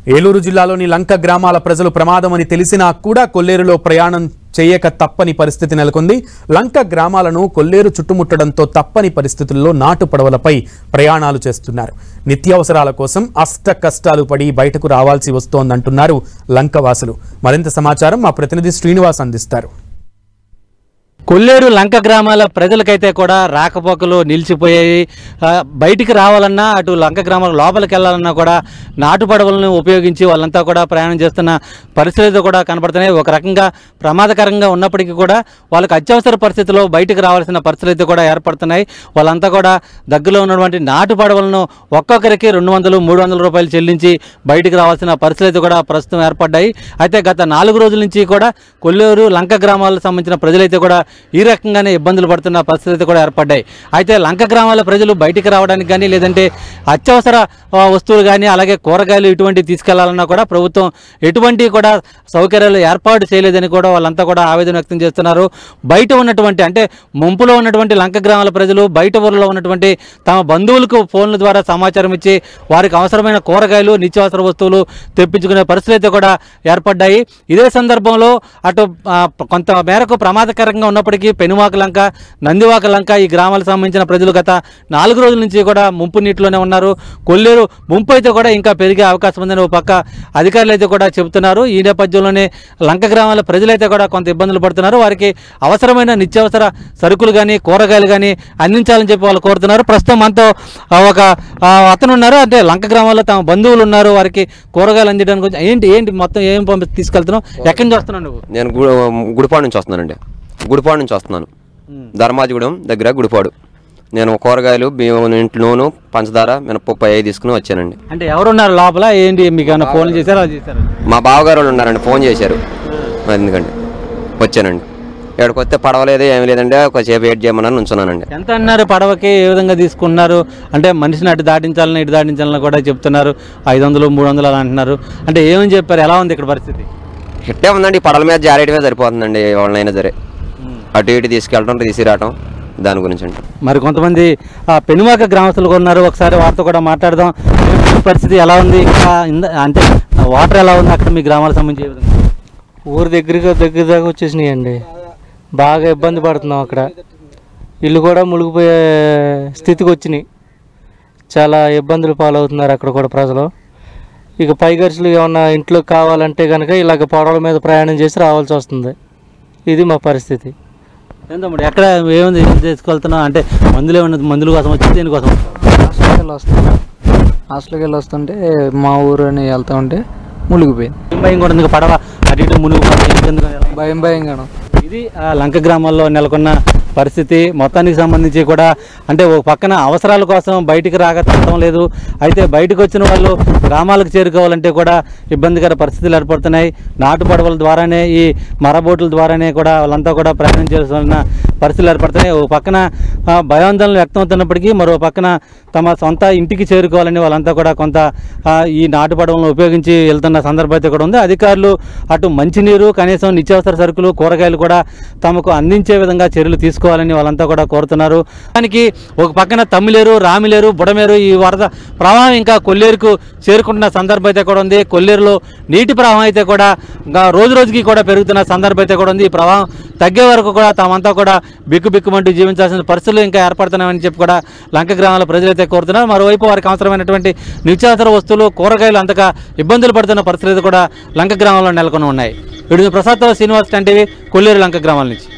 ఏలూరు జిల్లాలోని లంక గ్రామాల ప్రజలు ప్రమాదమని తెలిసినా కూడా కొల్లేరులో ప్రయాణం చేయక తప్పని పరిస్థితి నెలకొంది. లంక గ్రామాలను కొల్లేరు చుట్టుముట్టడంతో తప్పని పరిస్థితుల్లో నాటు పడవలపై ప్రయాణాలు చేస్తున్నారు. నిత్యావసరాల కోసం అష్ట కష్టాలు పడి బయటకు రావాల్సి వస్తోందంటున్నారు లంక వాసులు. మరింత సమాచారం మా ప్రతినిధి శ్రీనివాస్ అందిస్తారు. కొల్లేరు లంక గ్రామాల ప్రజలకైతే కూడా రాకపోకలు నిలిచిపోయాయి. బయటికి రావాలన్నా అటు లంక గ్రామాల లోపలికి వెళ్ళాలన్నా కూడా నాటు పడవలను ఉపయోగించి వాళ్ళంతా కూడా ప్రయాణం చేస్తున్న పరిస్థితులు కూడా కనపడుతున్నాయి. ఒక రకంగా ప్రమాదకరంగా ఉన్నప్పటికీ కూడా వాళ్ళకి అత్యవసర పరిస్థితుల్లో బయటికి రావాల్సిన పరిస్థితులు కూడా ఏర్పడుతున్నాయి. వాళ్ళంతా కూడా దగ్గరలో ఉన్నటువంటి నాటు పడవలను ఒక్కొక్కరికి 200-300 రూపాయలు చెల్లించి బయటికి రావాల్సిన పరిస్థితులు కూడా ప్రస్తుతం ఏర్పడ్డాయి. అయితే గత 4 రోజుల నుంచి కూడా కొల్లేరు లంక గ్రామాలకు సంబంధించిన ప్రజలైతే కూడా ఈ రకంగానే ఇబ్బందులు పడుతున్న పరిస్థితి కూడా ఏర్పడ్డాయి. అయితే లంక గ్రామాల ప్రజలు బయటికి రావడానికి కానీ లేదంటే అత్యవసర వస్తువులు కానీ అలాగే కూరగాయలు ఇటువంటి తీసుకెళ్లాలన్నా కూడా ప్రభుత్వం ఎటువంటి కూడా సౌకర్యాలు ఏర్పాటు చేయలేదని కూడా వాళ్ళంతా కూడా ఆవేదన వ్యక్తం చేస్తున్నారు. బయట ఉన్నటువంటి అంటే ముంపులో ఉన్నటువంటి లంక గ్రామాల ప్రజలు బయట ఊరిలో ఉన్నటువంటి తమ బంధువులకు ఫోన్ల ద్వారా సమాచారం ఇచ్చి వారికి అవసరమైన కూరగాయలు నిత్యావసర వస్తువులు తెప్పించుకునే పరిస్థితులు కూడా ఏర్పడ్డాయి. ఇదే సందర్భంలో అటు కొంత మేరకు ప్రమాదకరంగా ఉన్నప్పటికీ పెనుమాక లంక, నందివాక లంక ఈ గ్రామాలకు సంబంధించిన ప్రజలు గత 4 రోజుల నుంచి కూడా ముంపు నీటిలోనే ఉన్నారు. కొల్లేరు ముంపు అయితే కూడా ఇంకా పెరిగే అవకాశం ఉందని ఒక పక్క అధికారులు అయితే కూడా చెబుతున్నారు. ఈ నేపథ్యంలోనే లంక గ్రామాల ప్రజలైతే కూడా కొంత ఇబ్బందులు పడుతున్నారు. వారికి అవసరమైన నిత్యావసర సరుకులు కానీ కూరగాయలు కానీ అందించాలని చెప్పి వాళ్ళు కోరుతున్నారు. ప్రస్తుతం మనతో ఒక అతను ఉన్నారు. అంటే లంక గ్రామాల్లో తమ బంధువులు ఉన్నారు. వారికి కూరగాయలు అందించడానికి ఏంటి మొత్తం ఏం తీసుకెళ్తున్నావు? ఎక్కడి నుంచి వస్తున్నావు నువ్వు? నేను గుడిపాడు నుంచి వస్తున్నానండి. గుడిపాడు నుంచి వస్తున్నాను. ధర్మాజిగూడెం దగ్గర గుడిపాడు. నేను కూరగాయలు, బియ్యం, ఇంట్లో నూనె, పంచదార, మినపప్పు అవి తీసుకుని వచ్చానండి. అంటే ఎవరున్నారు లోపల? ఏంటి మీకు ఏమైనా ఫోన్ చేశారు? మా బావగారు వాళ్ళు ఉన్నారండి, ఫోన్ చేశారు. ఎందుకండి వచ్చానండి. ఇక్కడికి వస్తే పడవలేదు ఏమి లేదండి, ఒకసేపు వెయిట్ చేయమని నుంచున్నానండి. ఎంత అన్నారు పడవకి? ఏ విధంగా తీసుకున్నారు? అంటే మనిషిని అటు దాటించాలని ఇటు దాటించాలని కూడా చెప్తున్నారు. 500-300 అలా అంటున్నారు. అంటే ఏమని చెప్పారు? ఎలా ఉంది ఇక్కడ పరిస్థితి? ఇట్టే ఉందండి, పడవల మీద జారేయడమే సరిపోతుందండి. ఎవరినైనా సరే అటు ఇటు తీసుకెళ్ళటం తీసుకురావటం దాని గురించి అండి. మరి కొంతమంది పెనుమాక గ్రామస్తులు ఉన్నారు. ఒకసారి వారితో కూడా మాట్లాడదాం. పరిస్థితి ఎలా ఉంది అంటే వాటర్ ఎలా ఉంది అక్కడ మీ గ్రామాలకు సంబంధించి? ఊరు దగ్గర దాకా వచ్చేసినాయి అండి. బాగా ఇబ్బంది పడుతున్నాం. అక్కడ ఇల్లు కూడా మునిగిపోయే స్థితికి వచ్చినాయి. చాలా ఇబ్బందులు పాలవుతున్నారు అక్కడ కూడా ప్రజలు. ఇక పైగర్సులు ఏమన్నా ఇంట్లో కావాలంటే కనుక ఇలాగ పడవల మీద ప్రయాణం చేసి రావాల్సి వస్తుంది. ఇది మా పరిస్థితి. ఏంటమ్మ ఎక్కడ ఏముంది? ఏం తీసుకెళ్తున్నావు? అంటే మందుల కోసం వచ్చి దేనికోసం? హాస్టల్కి వెళ్ళి వస్తుంటే మా ఊరు అని వెళ్తా ఉంటే మునిగిపోయింది. భయం కూడా ఉంది. పడవ అటు ఇటు మునిగిపోయింది. భయంగాను. ఇది లంక గ్రామాల్లో నెలకొన్న పరిస్థితి. మొత్తానికి సంబంధించి కూడా అంటే ఒక పక్కన అవసరాల కోసం బయటికి రాగటం లేదు. అయితే బయటకు వచ్చిన వాళ్ళు గ్రామాలకు చేరుకోవాలంటే కూడా ఇబ్బందికర పరిస్థితులు ఏర్పడుతున్నాయి. నాటు పడవల ద్వారానే ఈ మరబోట్ల ద్వారానే కూడా వాళ్ళంతా కూడా ప్రయాణం చేస్తున్న పరిస్థితులు ఏర్పడుతున్నాయి. ఒక పక్కన భయాందోళనలు వ్యక్తం అవుతున్నప్పటికీ మరో పక్కన తమ సొంత ఇంటికి చేరుకోవాలని వాళ్ళంతా కూడా కొంత ఈ నాటు పడవలను ఉపయోగించి వెళ్తున్న సందర్భం అయితే కూడా ఉంది. అధికారులు అటు మంచినీరు, కనీసం నిత్యావసర సరుకులు, కూరగాయలు కూడా తమకు అందించే విధంగా చర్యలు తీసుకోవాలని వాళ్ళంతా కూడా కోరుతున్నారు. దానికి ఒక పక్కన తమ్మిలేరు, రామిలేరు, బుడమేరు ఈ వరద ప్రవాహం ఇంకా కొల్లేరుకు చేరుకుంటున్న సందర్భం అయితే కూడా ఉంది. కొల్లేరులో నీటి ప్రవాహం అయితే కూడా రోజు రోజుకి కూడా పెరుగుతున్న సందర్భం అయితే కూడా ఉంది. ఈ ప్రవాహం తగ్గే వరకు కూడా తామంతా కూడా బిక్కుబిక్కుమంటూ జీవించాల్సిన పరిస్థితులు ఇంకా ఏర్పడుతున్నాయని చెప్పి కూడా లంక గ్రామాల ప్రజలైతే కోరుతున్నారు. మరోవైపు వారికి అవసరమైనటువంటి నిత్యావసర వస్తువులు, కూరగాయలు అంతగా ఇబ్బందులు పడుతున్న పరిస్థితులు కూడా లంక గ్రామంలో నెలకొని ఉన్నాయి. వీడియో ప్రసాద్ శ్రీనివాస్ టీవీ, కొల్లేరు లంక గ్రామాల నుంచి.